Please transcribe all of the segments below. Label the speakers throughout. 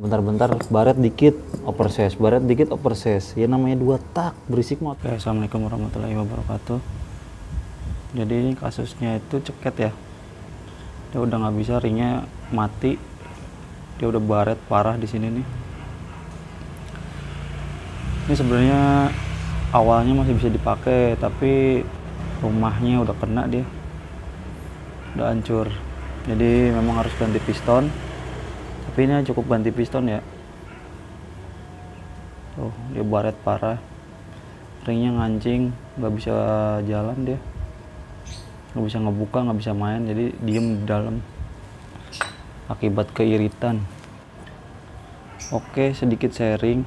Speaker 1: Bentar-bentar baret dikit operses, baret dikit operses. Ya namanya 2 tak, berisik mot.
Speaker 2: Assalamualaikum warahmatullahi wabarakatuh. Jadi ini kasusnya itu ceket ya. Dia udah nggak bisa, ringnya mati. Dia udah baret parah di sini nih. Ini sebenarnya awalnya masih bisa dipakai, tapi rumahnya udah kena dia. Udah hancur. Jadi memang harus ganti piston. Tapi ini cukup ganti piston ya. Tuh, dia baret parah. Ringnya ngancing, nggak bisa jalan dia. Nggak bisa ngebuka, nggak bisa main, jadi diem di dalam. Akibat keiritan. Oke, sedikit sharing.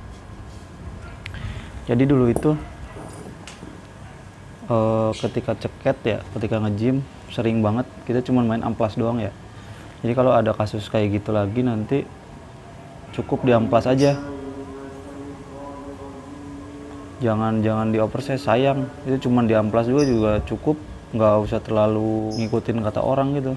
Speaker 2: Jadi dulu itu ketika ceket ya, ketika nge-gym sering banget kita cuma main amplas doang ya. Jadi kalau ada kasus kayak gitu lagi nanti cukup di amplas aja. Jangan di operses, sayang. Itu cuma di amplas juga cukup, nggak usah terlalu ngikutin kata orang gitu.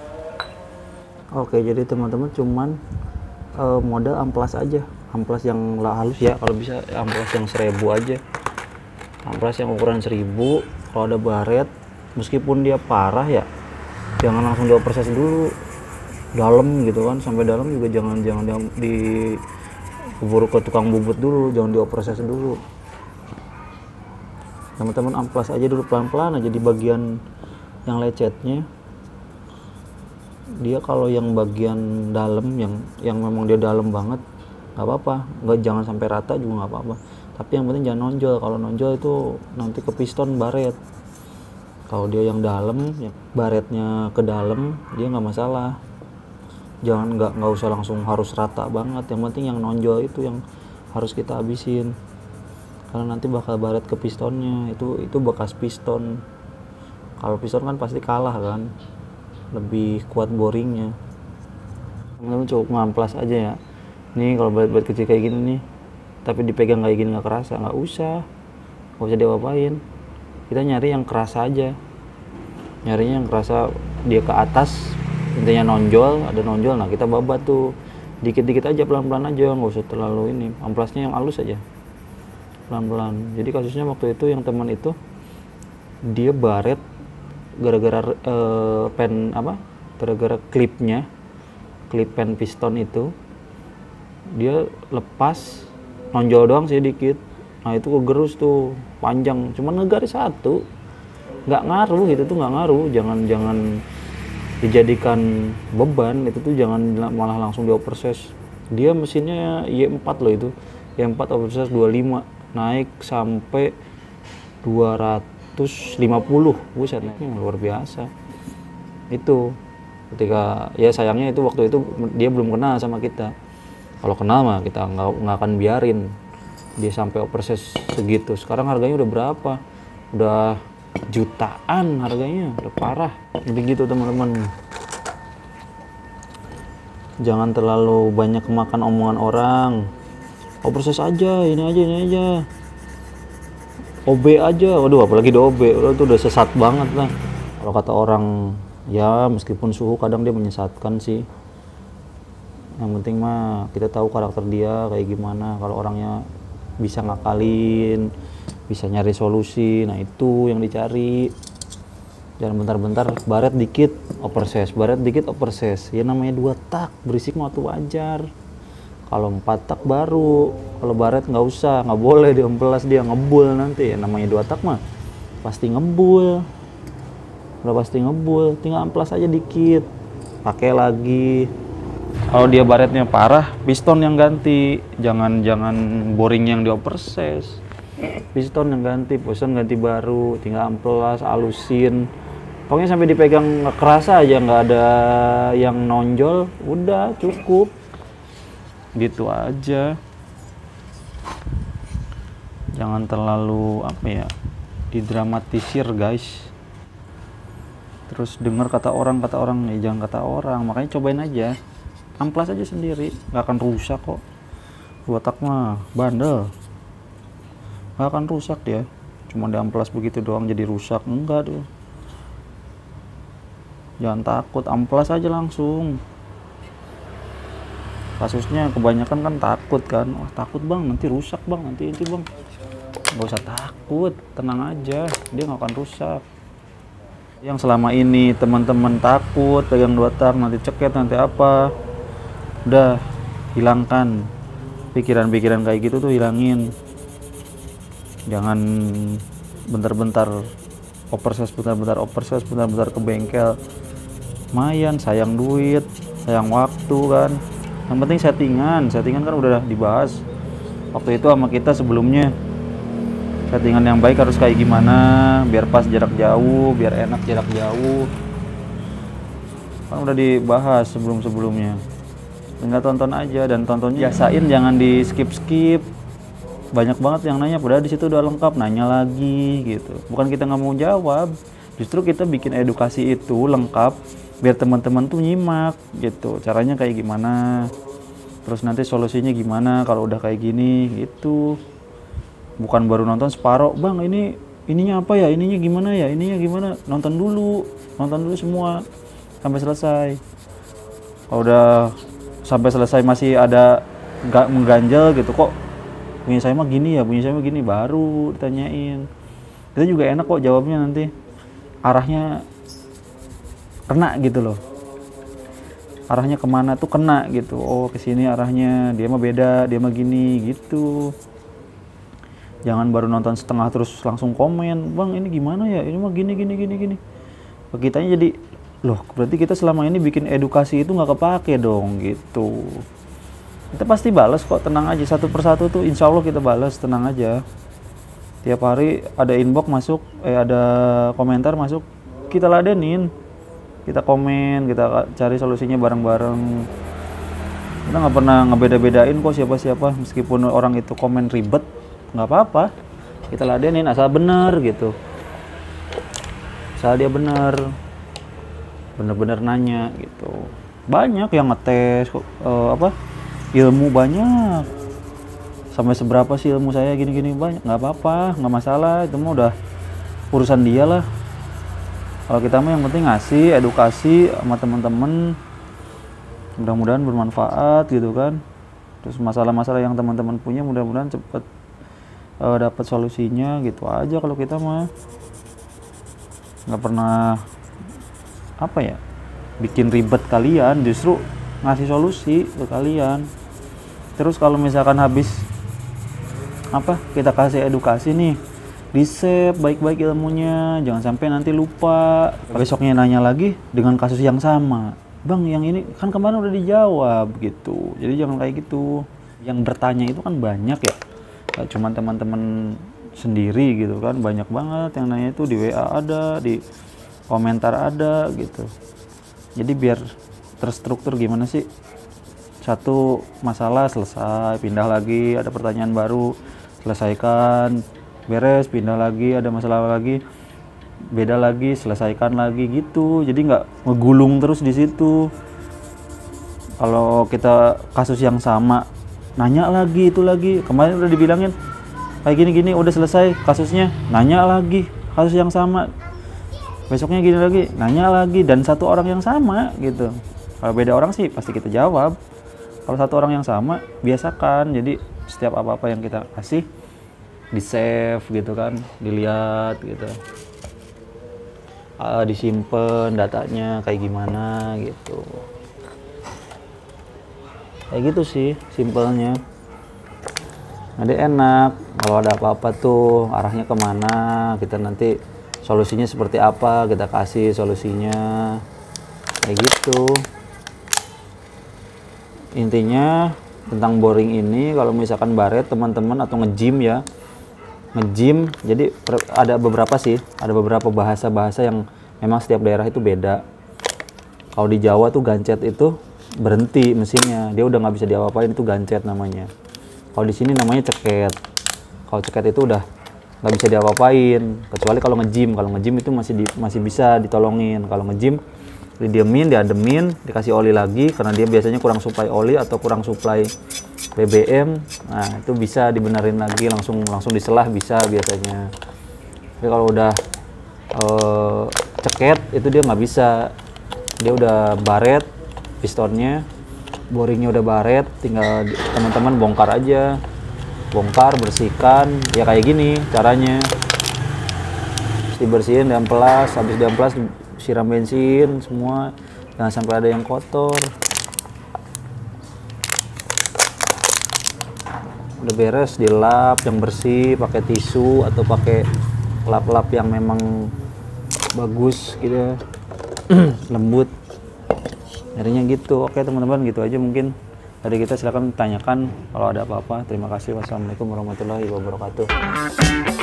Speaker 1: Oke, jadi teman-teman cuman modal amplas aja. Amplas yang halus ya, kalau bisa amplas yang 1000 aja. Amplas yang ukuran 1000, kalau ada baret, meskipun dia parah ya, jangan langsung dioperses dulu. Dalam gitu kan, sampai dalam juga jangan keburu ke tukang bubut dulu, jangan dioperses dulu. Teman-teman amplas aja dulu pelan-pelan aja di bagian yang lecetnya. Dia kalau yang bagian dalam yang memang dia dalam banget nggak apa-apa, jangan sampai rata juga nggak apa-apa, tapi yang penting jangan nonjol. Kalau nonjol itu nanti ke piston baret. Kalau dia yang dalam, ya baretnya ke dalam, dia nggak masalah. Jangan nggak usah langsung harus rata banget, yang penting yang nonjol itu yang harus kita habisin, karena nanti bakal baret ke pistonnya. Itu bekas piston. Kalau piston kan pasti kalah kan, lebih kuat boringnya. Teman-teman cukup ngamplas aja ya. Nih kalau baret kecil kayak gini nih, tapi dipegang kayak gini nggak kerasa, nggak usah diapa-apain. Kita nyari yang kerasa aja, nyarinya yang kerasa dia ke atas, intinya nonjol, ada nonjol. Nah kita babat tuh dikit-dikit aja, pelan-pelan aja, nggak usah terlalu ini. Amplasnya yang halus aja, pelan-pelan. Jadi kasusnya waktu itu yang teman itu dia baret gara-gara gara-gara klip pen piston itu dia lepas, nonjol doang sih dikit. Nah itu kegerus tuh panjang, cuman ngegaris satu, nggak ngaruh. Itu tuh nggak ngaruh. Jangan dijadikan beban. Itu tuh jangan malah langsung dioperses. Dia mesinnya Y4 loh, itu Y4 operses 25 naik sampai 250. Buset, ini luar biasa. Itu ketika ya, sayangnya itu waktu itu dia belum kenal sama kita. Kalau kenal mah kita nggak akan biarin dia sampai operses segitu. Sekarang harganya udah berapa? Udah jutaan harganya, udah parah. Jadi gitu teman-teman. Jangan terlalu banyak kemakan omongan orang. Operses aja, ini aja. OB aja, waduh apalagi di OB, itu udah sesat banget lah. Kalau kata orang, ya meskipun suhu kadang dia menyesatkan sih. Yang penting mah kita tahu karakter dia kayak gimana. Kalau orangnya bisa ngakalin, bisa nyari solusi, nah itu yang dicari. Jangan bentar-bentar baret dikit operses, baret dikit operses. Ya namanya 2 tak, berisik mah tuh wajar. Kalau 4 tak baru. Kalau baret nggak usah, nggak boleh diamplas, dia ngebul nanti. Ya namanya 2 tak mah pasti ngebul. Udah pasti ngebul, tinggal amplas aja dikit, pakai lagi. Kalau dia baretnya parah, piston yang ganti. Jangan boring yang dioperses. Piston yang ganti, piston ganti baru, tinggal amplas, halusin. Pokoknya sampai dipegang nggak kerasa aja, nggak ada yang nonjol, udah cukup. Gitu aja. Jangan terlalu didramatisir guys. Terus dengar kata orang ya jangan kata orang. Makanya cobain aja, amplas aja sendiri, nggak akan rusak kok. 2 tak mah bandel, nggak akan rusak dia. Cuma diamplas begitu doang jadi rusak, enggak tuh. Jangan takut, amplas aja langsung.
Speaker 2: Kasusnya kebanyakan kan takut kan, wah takut bang nanti rusak bang, nanti itu bang. Nggak usah takut, tenang aja, dia nggak akan rusak. Yang selama ini teman-teman takut pegang 2 tak nanti ceket nanti apa, udah hilangkan pikiran-pikiran kayak gitu tuh, hilangin. Jangan bentar-bentar oversize, bentar-bentar ke bengkel, lumayan sayang duit, sayang waktu kan. Yang penting settingan kan udah dibahas waktu itu sama kita sebelumnya. Settingan yang baik harus kayak gimana biar pas jarak jauh, biar enak jarak jauh, kan udah dibahas sebelum-sebelumnya. Tinggal tonton aja, dan tontonnya biasain jangan di skip. Banyak banget yang nanya, padahal di situ udah lengkap, nanya lagi gitu. Bukan kita nggak mau jawab, justru kita bikin edukasi itu lengkap biar teman-teman tuh nyimak gitu. Caranya kayak gimana, terus nanti solusinya gimana kalau udah kayak gini gitu. Bukan baru nonton separoh, bang ininya apa ya, ininya gimana, nonton dulu semua sampai selesai. Kalau udah sampai selesai masih ada nggak mengganjal gitu, kok punya saya mah gini ya, punya saya mah gini, baru ditanyain. Kita juga enak kok jawabnya, nanti arahnya kena gitu loh, arahnya kemana tuh kena gitu. Oh kesini arahnya, dia mah beda, dia mah gini gitu. Jangan baru nonton setengah terus langsung komen, bang ini gimana ya, ini mah gini. Kitanya jadi, loh berarti kita selama ini bikin edukasi itu nggak kepake dong gitu. Kita pasti balas kok, tenang aja, satu persatu tuh insya Allah kita balas, tenang aja. Tiap hari ada inbox masuk, ada komentar masuk, kita ladenin, kita komen, kita cari solusinya bareng-bareng. Kita nggak pernah ngebeda-bedain kok siapa-siapa, meskipun orang itu komen ribet, nggak apa-apa, kita ladenin asal bener gitu, asal dia bener-bener nanya gitu. Banyak yang ngetes ilmu, banyak, sampai seberapa sih ilmu saya gini banyak, nggak apa-apa, nggak masalah, itu mah udah urusan dia lah. Kalau kita mah yang penting ngasih edukasi sama teman-teman, mudah-mudahan bermanfaat gitu kan. Terus masalah-masalah yang teman-teman punya mudah-mudahan cepet dapat solusinya gitu aja. Kalau kita mah nggak pernah bikin ribet kalian, justru ngasih solusi ke kalian. Terus kalau misalkan habis kita kasih edukasi nih, di save baik-baik ilmunya, jangan sampai nanti lupa, besoknya nanya lagi dengan kasus yang sama, bang yang ini kan kemarin udah dijawab gitu. Jadi jangan kayak gitu. Yang bertanya itu kan banyak ya, cuman teman-teman sendiri gitu kan, banyak banget yang nanya itu, di WA ada, di komentar ada gitu. Jadi biar terstruktur gimana sih, satu masalah selesai, pindah lagi, ada pertanyaan baru, selesaikan, beres, pindah lagi, ada masalah lagi, beda lagi, selesaikan lagi gitu. Jadi nggak ngegulung terus di situ. Kalau kita kasus yang sama, nanya lagi itu lagi, kemarin udah dibilangin kayak gini udah selesai kasusnya, nanya lagi kasus yang sama, besoknya gini lagi, nanya lagi, dan satu orang yang sama gitu. Kalau beda orang sih pasti kita jawab. Kalau satu orang yang sama, biasakan. Jadi setiap apa-apa yang kita kasih di save gitu kan, dilihat gitu, disimpan datanya kayak gimana gitu. Kayak gitu sih simpelnya. Jadi enak kalau ada apa-apa tuh arahnya kemana, kita nanti solusinya seperti apa, kita kasih solusinya kayak gitu. Intinya tentang boring ini, kalau misalkan baret teman-teman atau nge-gym ya, nge-gym, jadi ada beberapa bahasa-bahasa yang memang setiap daerah itu beda. Kalau di Jawa tuh gancet itu berhenti mesinnya, dia udah nggak bisa diapa-apain, itu gancet namanya. Kalau di sini namanya ceket. Kalau ceket itu udah nggak bisa diapa-apain, kecuali kalau nge-gym. Kalau nge-gym itu masih bisa ditolongin. Kalau nge-gym didiemin, diademin, dikasih oli lagi, karena dia biasanya kurang suplai oli atau kurang suplai BBM. Nah itu bisa dibenerin lagi, langsung diselah bisa biasanya. Tapi kalau udah ceket itu dia nggak bisa, dia udah baret pistonnya,
Speaker 1: boringnya udah baret, tinggal teman-teman bongkar aja, bongkar, bersihkan, ya kayak gini caranya. Terus dibersihin, diamplas, habis diamplas siram bensin semua, jangan sampai ada yang kotor. Udah beres, dilap yang bersih pakai tisu atau pakai lap-lap yang memang bagus gitu, lembut. Jadinya gitu. Oke teman-teman, gitu aja mungkin dari kita. Silakan tanyakan kalau ada apa-apa. Terima kasih. Wassalamualaikum warahmatullahi wabarakatuh.